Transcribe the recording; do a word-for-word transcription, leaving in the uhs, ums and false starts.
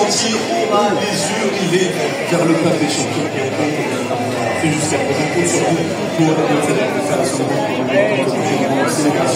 sentir les yeux rivés vers le peuple éthiopien qui fait jusqu'à présent, surtout pour le fait de faire la